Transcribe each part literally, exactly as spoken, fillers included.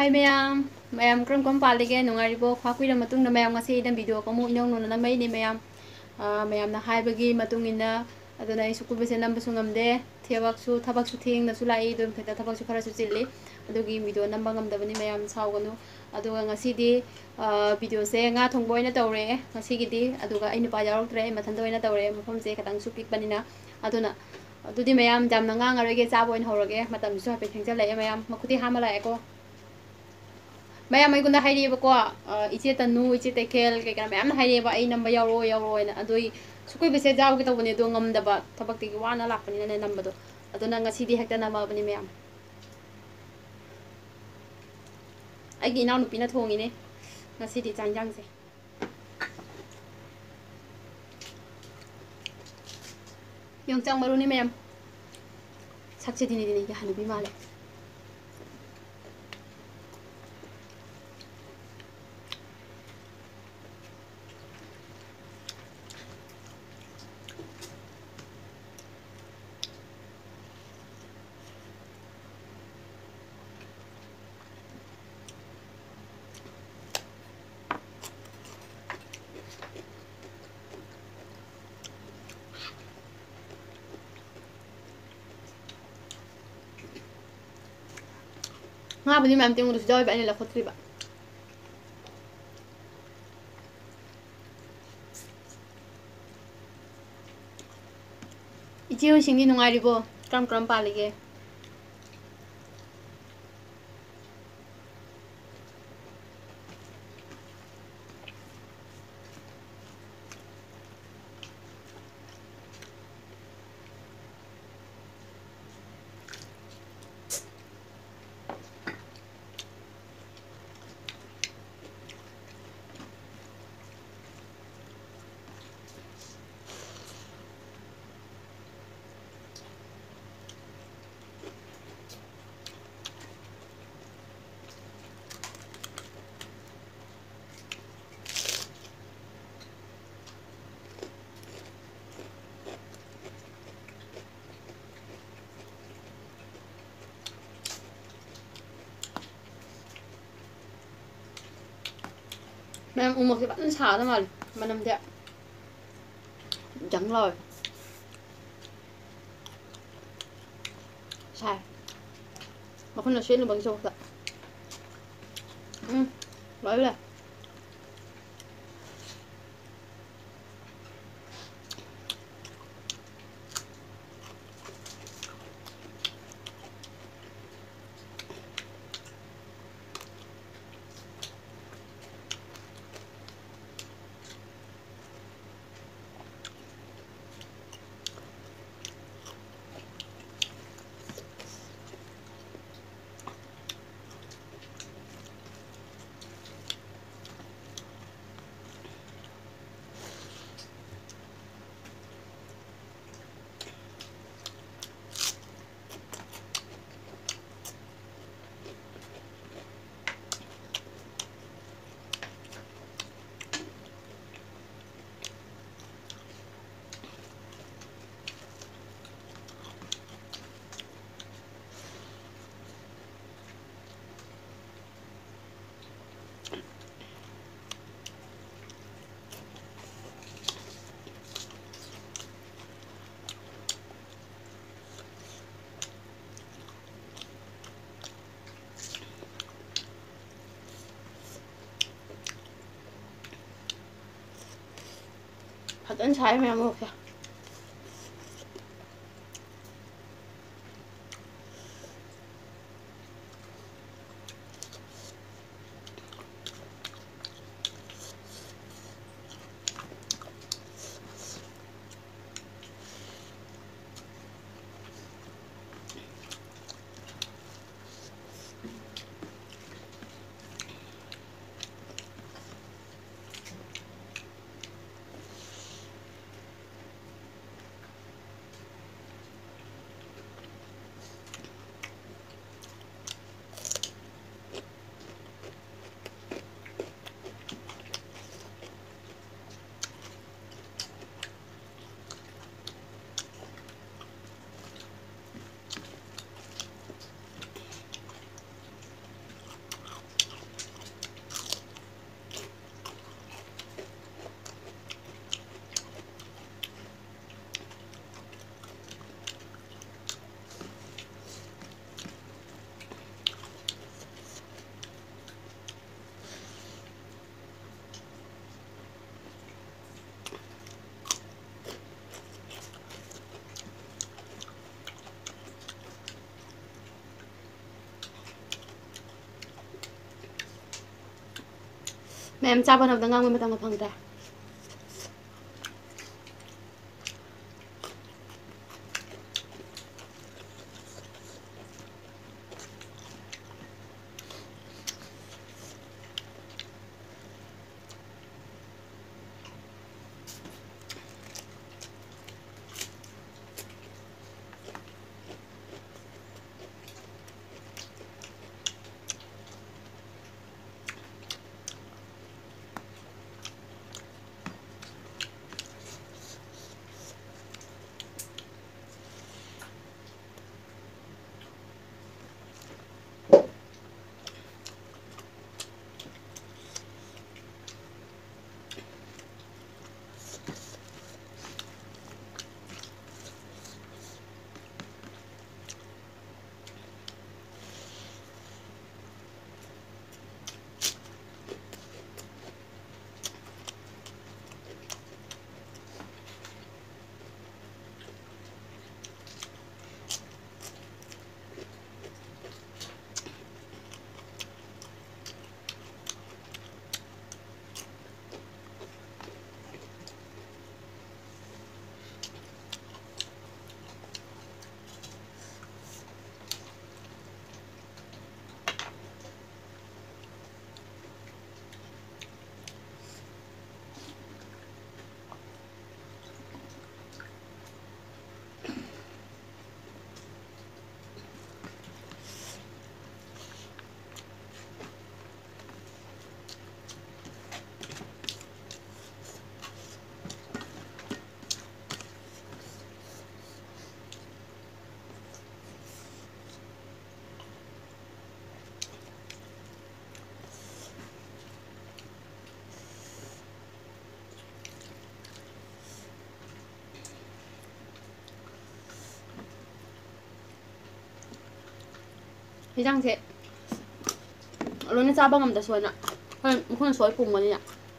Hai mayam, mayam kram kram palige nungaribo khakui matung na mayam ngasi idam video kamu inong nona na mai ni mayam mayam na hai bagi matung ina aduna isu kubese number su ngamde thebak su thabak su thing na su lai dum theta thabak su khara su chilli adugi video number ngamdabani mayam sauganu aduga ngasi di video se nga thongboy na tawre ngasi gidi aduga ai nupa yaroktre mathanda oina tawre mafam se katang su pikpanina aduna adudi mayam jam na nga ngarege chaboin horoge matam su hape thengja lai mayam makuti hamala eko mayam ay gunda hairi ba ko iche tanu iche tekel ke kana mayam hairi ba ai namba yawro yawro na adoi sukoi bese jaw ki tawne do ngam daba thabak ti wana lakpani na namba do aduna ngasi di hekta nama bani mayam ai gi naw nupi na thongi ne ngasi di changjang se yongchang maru ni mayam sakche dini dini ga hanubi male nga bani mam ting urus jawi ba ni la khotri ba ichi ho singi nungari bo kram kram palige mayam umok ki ban sa da mal manam de jang loi sai mà không là xuyên được bằng sốt ạ ừ nói là hạt ấn trái mèo một kìa ꯃꯌꯥꯝ ꯆꯥꯕ ꯍꯣꯠꯅꯕꯗ ꯉꯥꯡꯕ ꯃꯇꯝꯒ ꯐꯪꯗ꯭ꯔꯦ ꯍꯤꯟꯖꯥꯡꯁꯦ ꯂꯣꯏꯅ ꯆꯥꯕ ꯉꯝꯗꯁꯨꯅ ꯍꯣꯏ ꯃꯈꯣꯏꯅ ꯁꯣꯏ ꯄꯨꯡꯕꯅꯤꯅ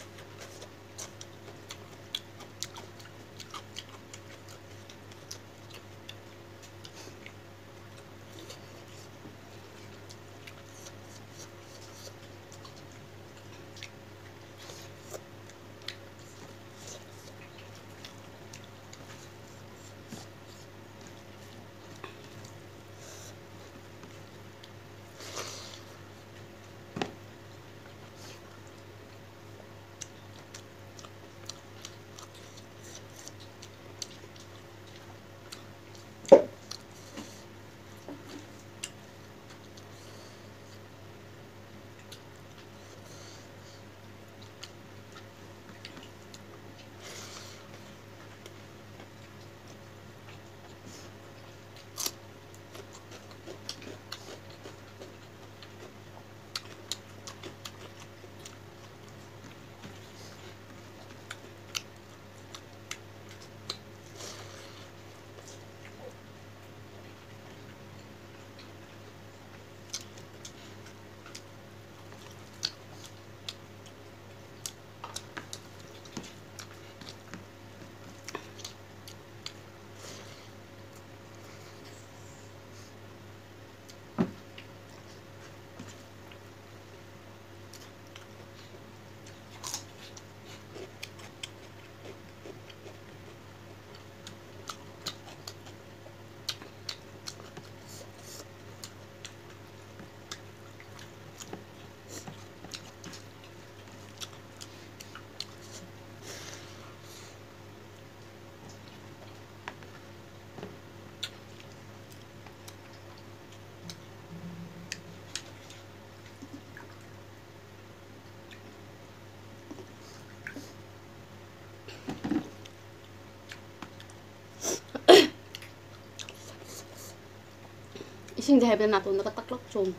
이싱제 해변 나도나가 딱딱 좀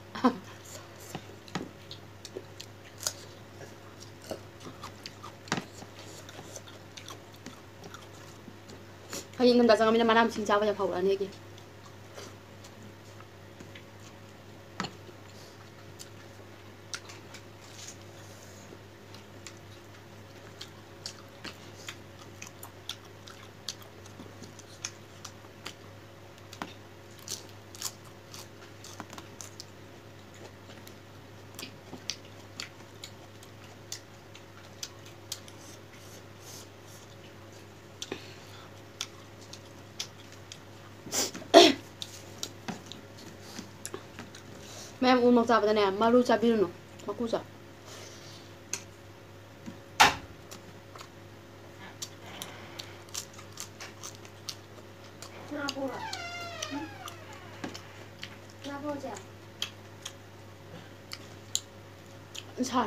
하긴 남자 장하면 말하면 진짜 아버지 파울 안 얘기 मैम उ मक चाबदने मारू चाबिरुनु मकु चा 살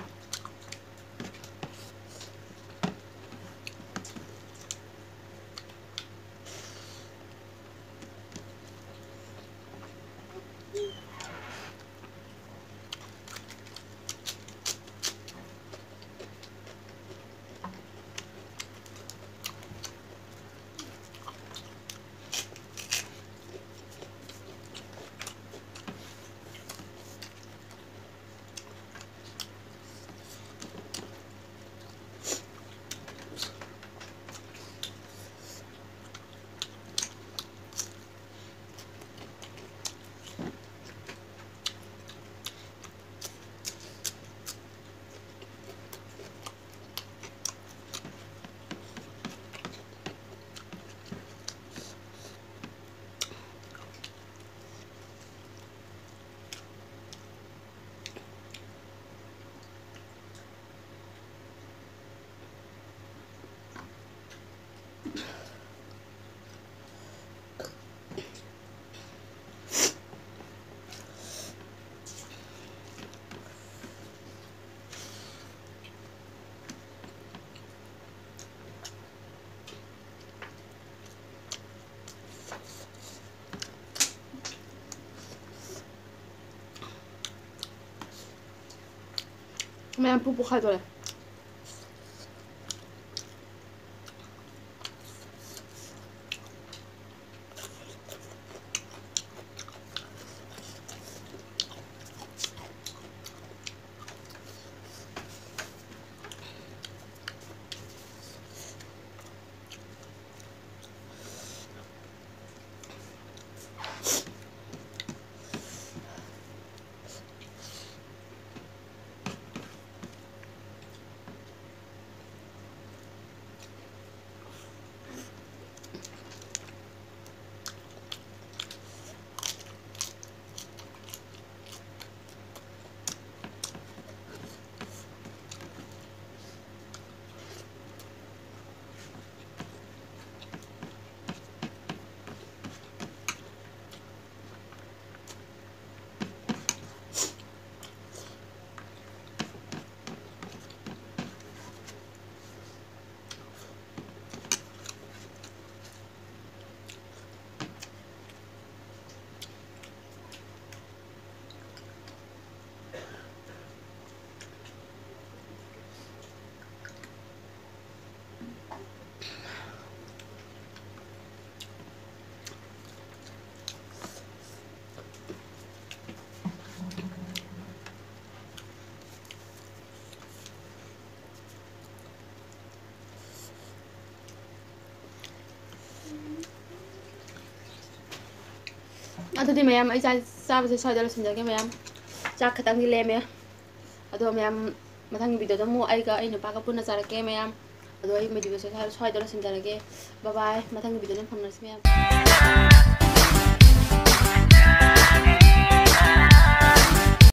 मैम पुपु खाइ दो래 ꯑꯗꯨꯗꯤ ꯃꯌꯥꯝ ꯑꯩ ꯆꯥꯛ ꯆꯥꯕꯁꯦ ꯁ꯭ꯋꯥꯏꯗ ꯂꯣꯏꯁꯤꯟꯖꯔꯒꯦ ꯃꯌꯥꯝ ꯆꯥꯛ ꯈꯛꯇꯪꯗꯤ ꯂꯦꯝꯃꯦ ꯑꯗꯣ ꯃꯌꯥꯝ ꯃꯊꯪꯒꯤ ꯚꯤꯗꯤꯑꯣꯗ ꯑꯃꯨꯛ ꯑꯩꯒ ꯑꯩ ꯅꯨꯄꯥꯒ ꯄꯨꯟꯅ ꯆꯥꯔꯛꯀꯦ ꯃꯌꯥꯝ ꯑꯗꯣ ꯑꯩ ꯚꯤꯗꯤꯑꯣꯁꯦ ꯁ꯭ꯋꯥꯏꯗ ꯂꯣꯏꯁꯤꯟꯖꯔꯒꯦ ꯕꯥꯏ ꯕꯥꯏ ꯃꯊꯪꯒꯤ ꯚꯤꯗꯤꯑꯣꯗ ꯐꯪꯅꯔꯁꯤ ꯃꯌꯥꯝ